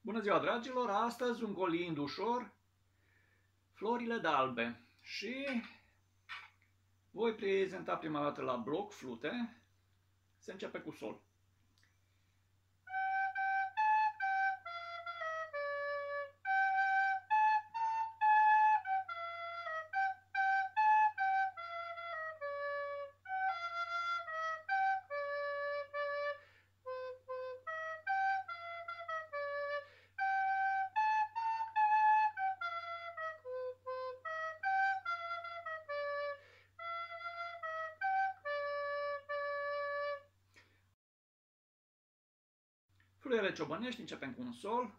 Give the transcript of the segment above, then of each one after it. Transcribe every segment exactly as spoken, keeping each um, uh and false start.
Bună ziua, dragilor! Astăzi un colind ușor, florile d'albe, și voi prezenta prima dată la bloc flute. Se începe cu sol. Fluiere ciobănești, începem cu un sol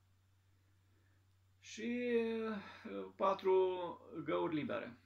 și patru găuri libere.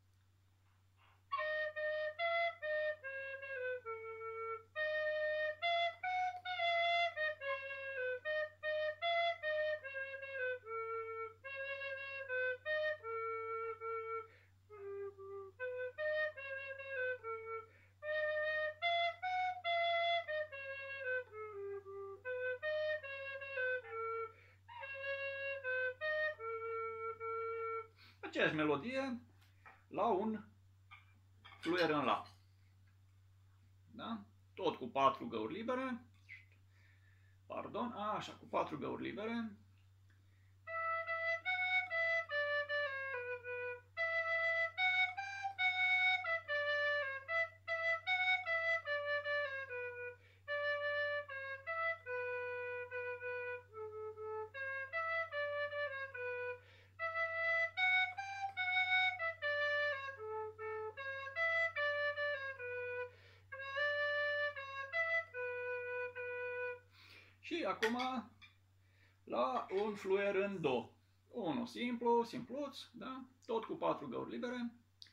Aceeași melodie la un fluier în la. Da? Tot cu patru găuri libere. Pardon, așa, cu patru găuri libere. Și acum la un fluier în do. Unul simplu, simpluț, da? Tot cu patru găuri libere.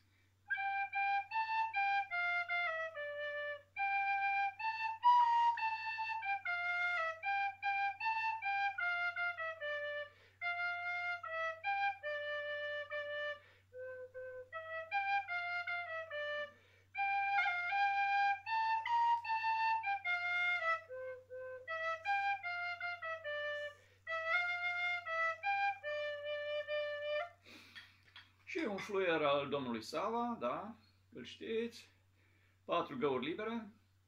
Și un fluier al domnului Sava, da, îl știți, patru găuri libere.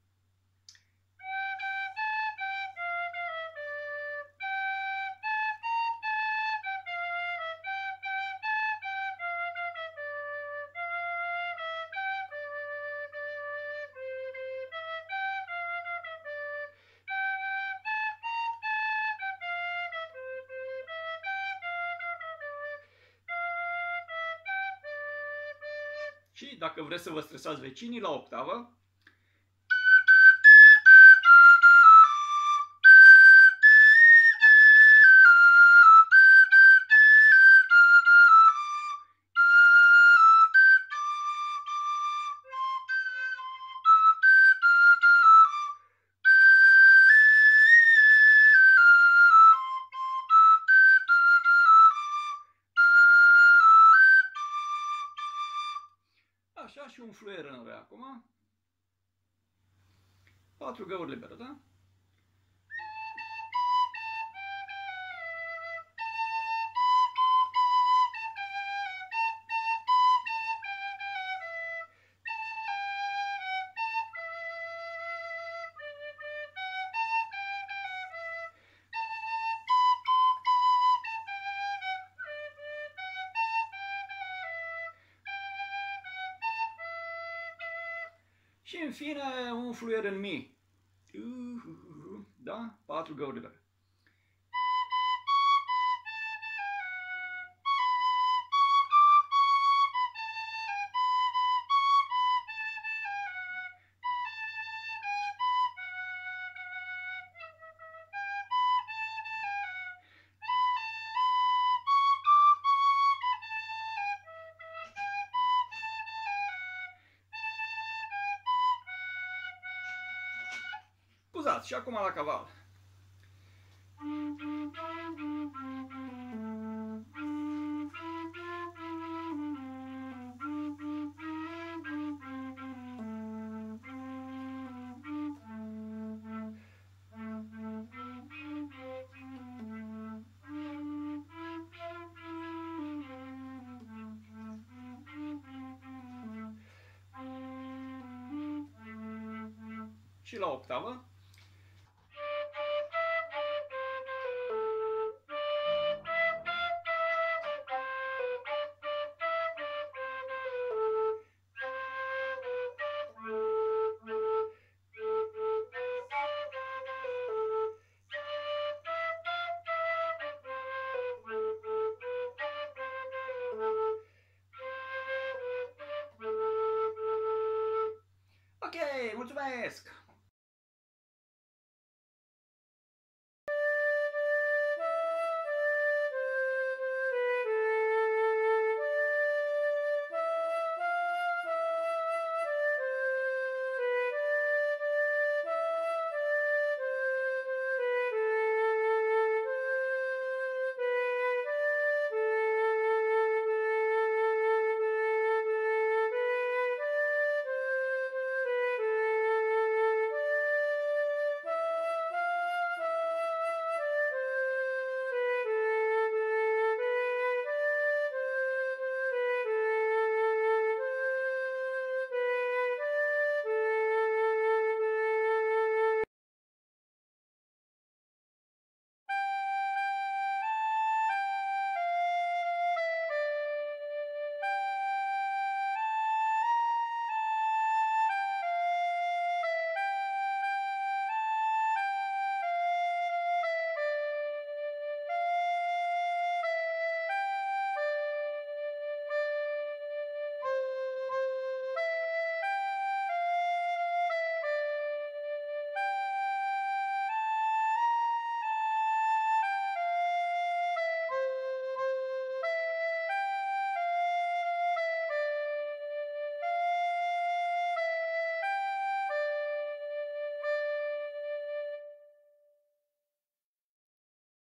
Și dacă vreți să vă stresați vecinii, la octavă. Așa, și un fluier în re acum. Patru găuri libere, da? Și în fine un fluier în mi. Da? Patru găuri libere. Scuzați, și acum la caval. și la octavă. Ok, mulțumesc!